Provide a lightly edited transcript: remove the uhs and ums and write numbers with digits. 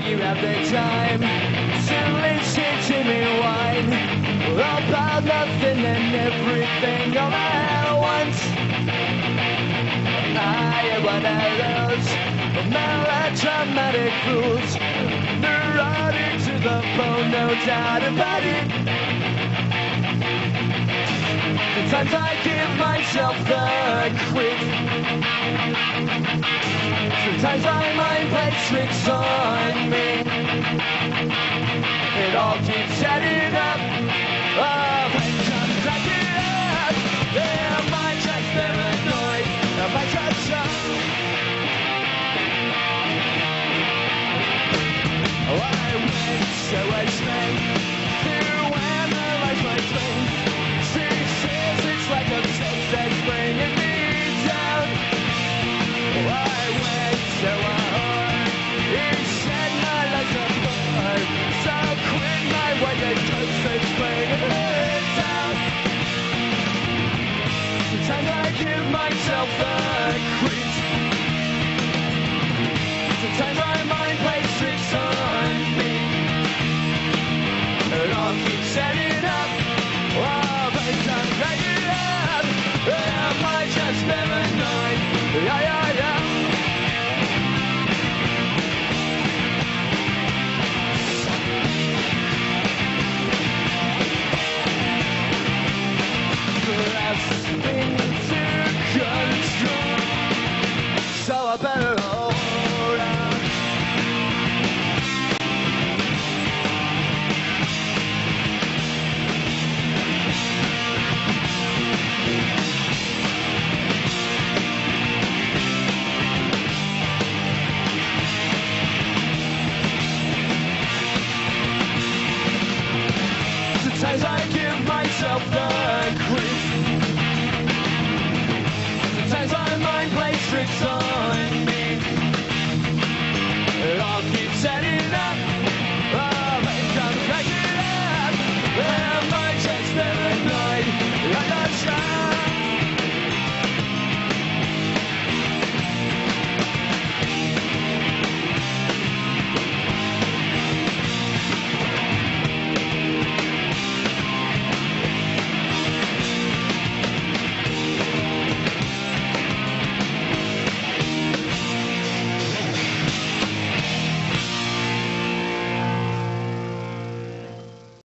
you have the time to listen to me whine about nothing and everything all at once. I am one of those melodramatic fools, neurotic to the bone, no doubt about it. Sometimes I give myself the quit. Sometimes my mind plays tricks on me. It all keeps adding up.